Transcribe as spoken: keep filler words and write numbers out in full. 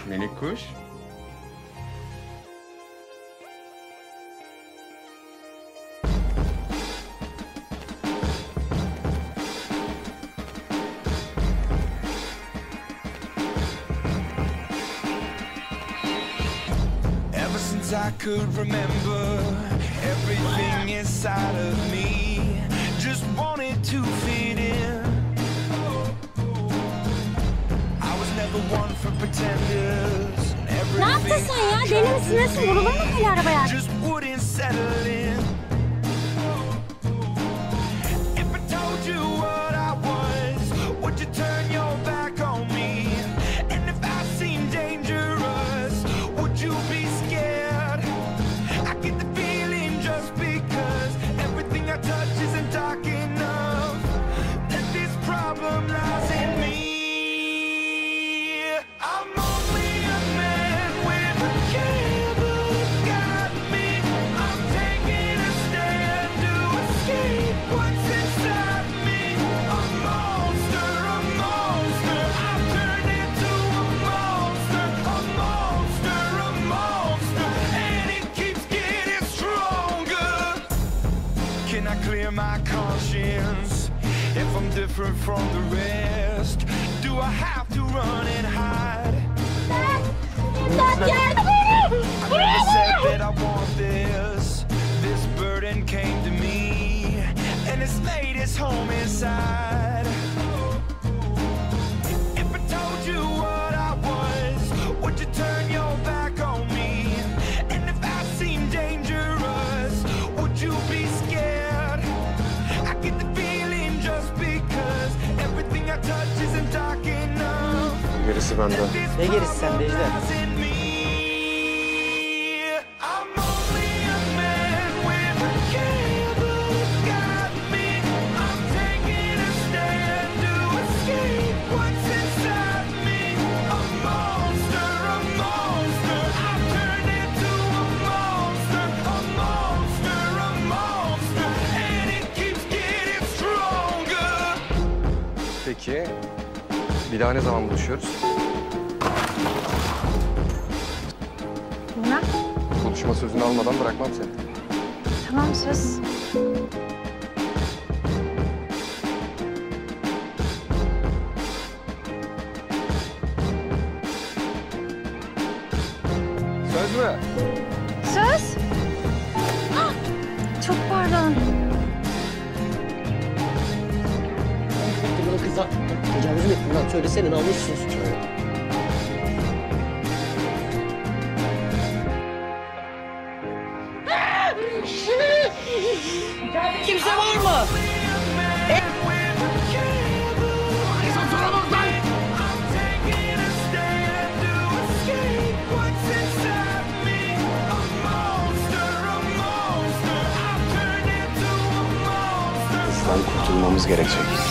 Minik kuş. Ever since I could remember, everything inside of me just wanted to fit in. I was never one for pretenders. Ne yaptın sen ya? Deli misin? Nasıl vurulur mu böyle arabaya? Just wouldn't settle in. If I told you what I was, would you turn your back on me? And if I seemed dangerous, would you be scared? I get the feeling just because everything I touch isn't dark enough, that this problem lies in me. I'm only a man with a candle got me. I'm taking a stand to escape what's inside me. A monster, a monster, I've turned into a monster. A monster, a monster, and it keeps getting stronger. Can I clear my conscience if I'm different from the rest? Do I have to run and hide? I never said that I want this. This burden came to me, and it's made its home inside. If I told you what I was, would you turn your back on me? And if I seem dangerous, would you be scared? I get the feeling just because everything I touch isn't dark enough. Gerisi bende. Ne gerisi sende Ejder? Peki, bir daha ne zaman buluşuyoruz? Ne? Konuşma sözünü almadan bırakmam seni. Tamam, söz. Söz mü? Söz? Ah, çok pardon. Bunu kıza tecavüz mü ettin lan? Söylesene, namussuz. Kimse var mı? Bizden kurtulmamız gerekecek.